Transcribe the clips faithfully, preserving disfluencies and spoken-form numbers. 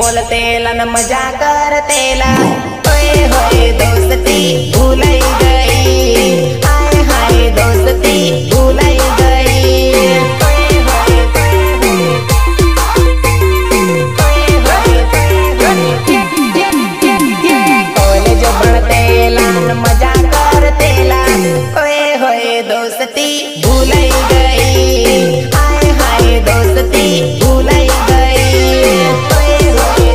बोलतेला न मजा करतेला, ओए होए दोस्ती भूलाई गई, हाय हाय दोस्ती भूलाई गई, ओए होए कॉलेज बढ़तेला न मजा करतेला, ओए होए दोस्ती भूलाई गई, हाय हाय दोस्ती भूलाई गई, ओए होए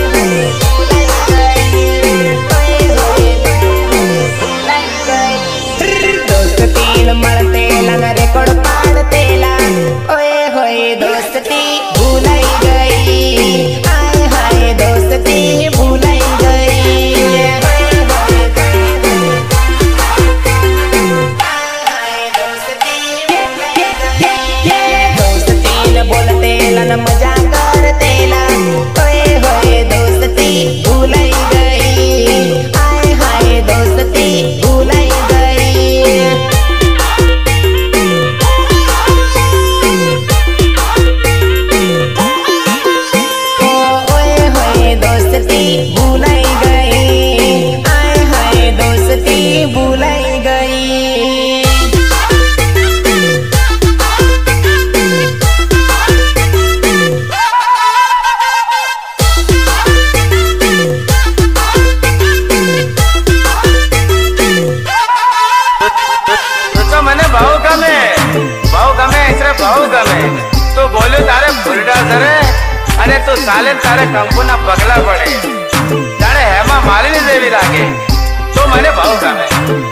दोस्ती मरतेला न रेकॉर्ड पाड़तेला, ओए होए दोस्ती भूलाई गई, हाय हाय दोस्ती भूलाई गई, बोलतेला न मजा करतेला, ओए होए दोस्ती भूलाई गई, हाय हाय दोस्ती भूलाई गई, ओए होए दोस्ती भूलाई गई, हाय हाय दोस्ती भूलाई गई। तो बोलो तारे बुरडा सरे अरे तो साले तारे कंकुना पगला पड़े तारे हेमा मालिनी देवी लागे तो मैंने भाव गमे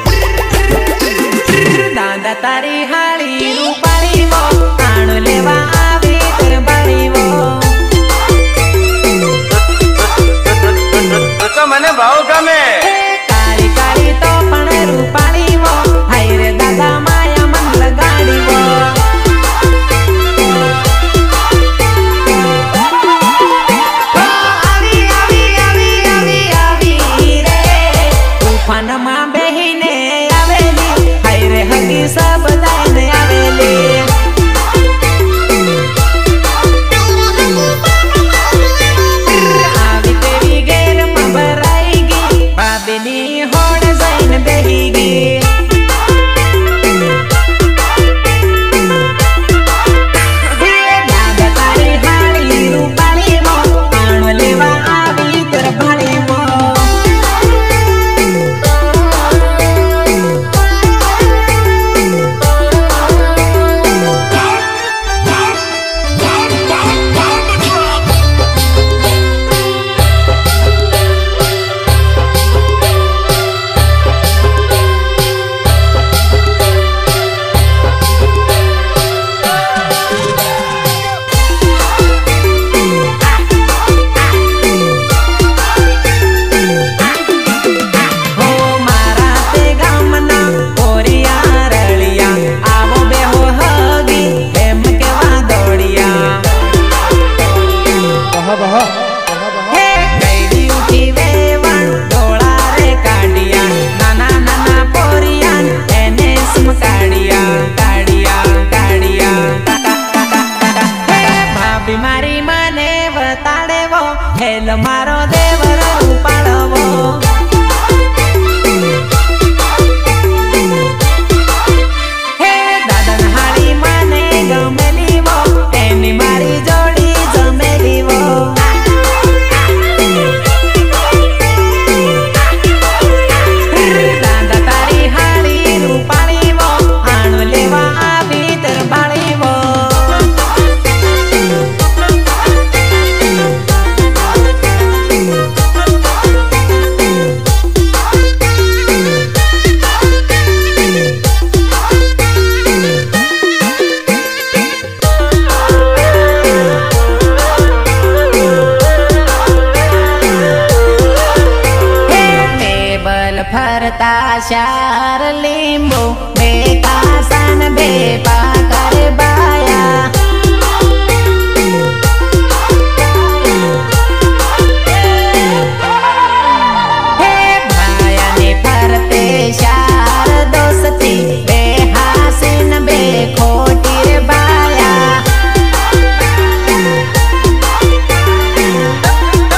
दादा तारी हाड़ी रूपाली वो आण लेवा आवी तर बाड़ी वो तो मैंने भाव गमे काली काली तो पण रूपाली वो हाय रे दादा माया मन लगाड़ी वो सब दाइन आवेले आवी तेरी गेर में भराईगी बाबेनी होड़ जाइन बेहीगी दादा तारी हाड़ी रूपाली मो आण लेवा आवी तर भाड़ी मो हेल मारो देवर रूपाळवो हे दादन हाड़ी माने गमेली वो एनी मारी जोड़ी जमेली वो दादा तारी हाड़ी रूपाली वो आण लेवा आवी तर बाड़ी वो फरता शार लींबू बेका सन बेपा कर बाया हे भाया ने फरते शार दोस्ती बेहासिन बेखोटी रे बाया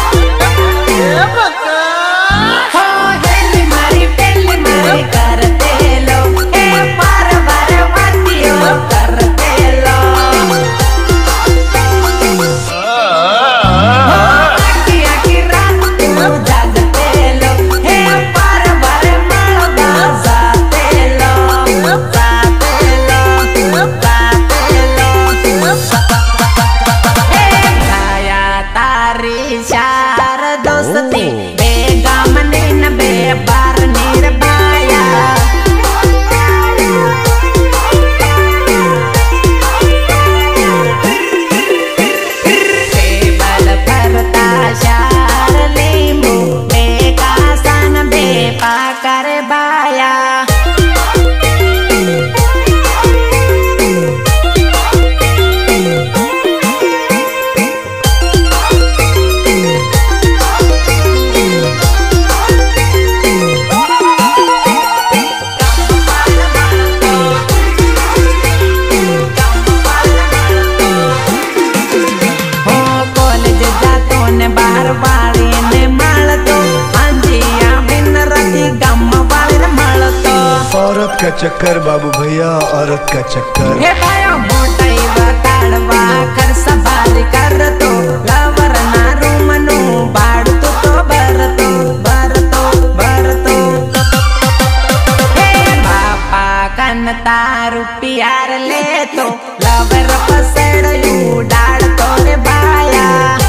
चक्कर बाबू भैया, औरत का चक्कर। हे भायो मोटाई बताड़वा कर सवारी कर तो लवर ना रूमनु बाड़ तो तो बर तो बर तो बर तो हे बापा कन तारू प्यार ले तो लवर पसड़ यू डाड़ तो रे बाया।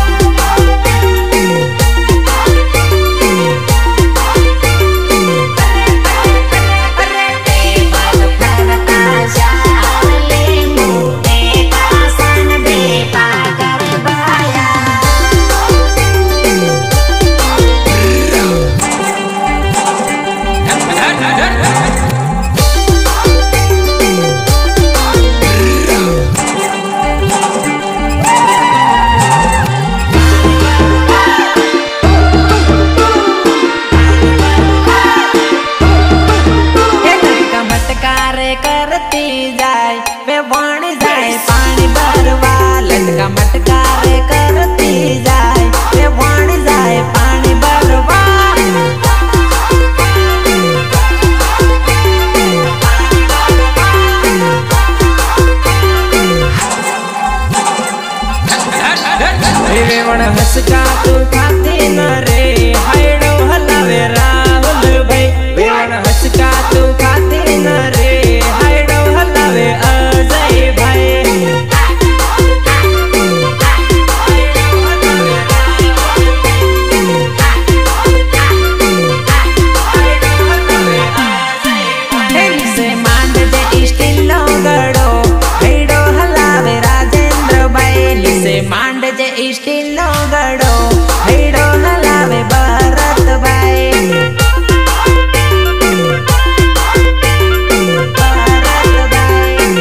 हंसका तू खाती न रे हाइडो हलावे राहुल भाई वेण हंसका तू खाती न रे हाइडो हलावे अजय भाई। से मांड दे स्टील नो गड़ो हाइडो हलावे राजेंद्र भाई से मांड जे स्टील नो गड़ो हाइडो हलावे भरत भाई। भरत भाई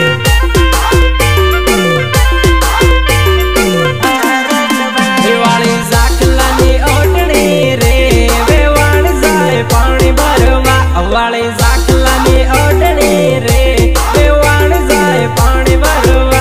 वेवाड़ी जाखलानी ओटड़ी रे वेवाड़ी जाए पानी भरवा वाली जाखलानी ओटड़ी रे वेवाड़ी जाए पानी भरवा।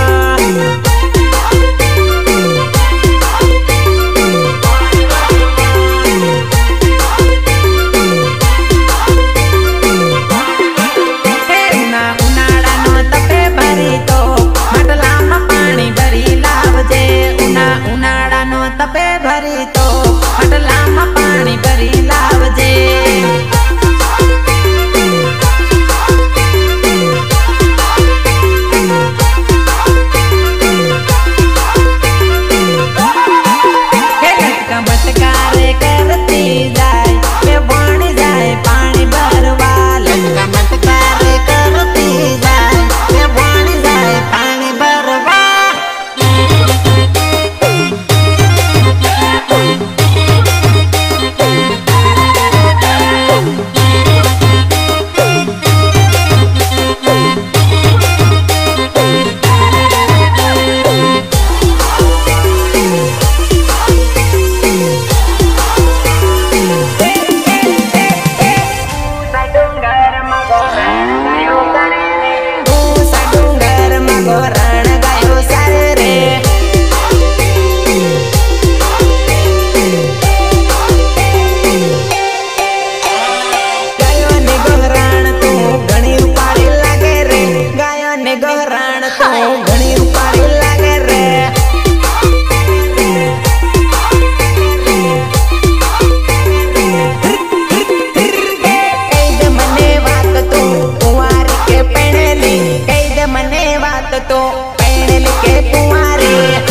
तपे भरी तो हटला में पानी भरी लावजे। हे लटका मटकारे करती जाए वे बन जाए पानी भरवा। लटका मटकारे करती जाए वे बन जाए पानी भरवा। तो पहन के कुंवारे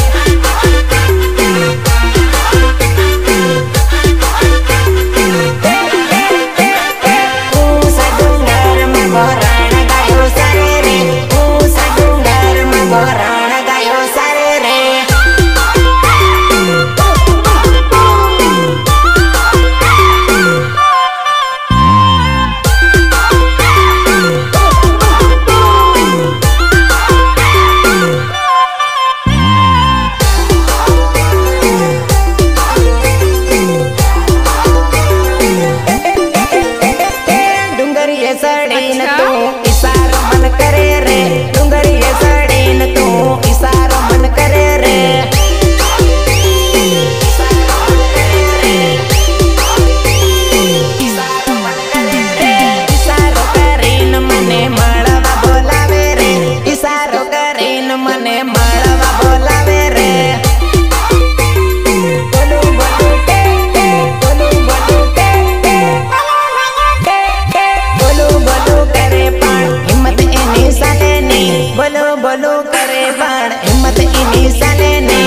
ऊसा डूंगर में गोराण गायो सारे रे ऊसा डूंगर में गोराण गायो सारे रे। मने माळवा बोलावे रे। बोलू बोलू के के बोलू बोलू के के बोलू बोलू करे पण हिम्मत इनी साले नी। बोलू बोलू करे पण हिम्मत इनी साले नी।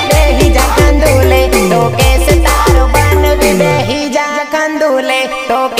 तो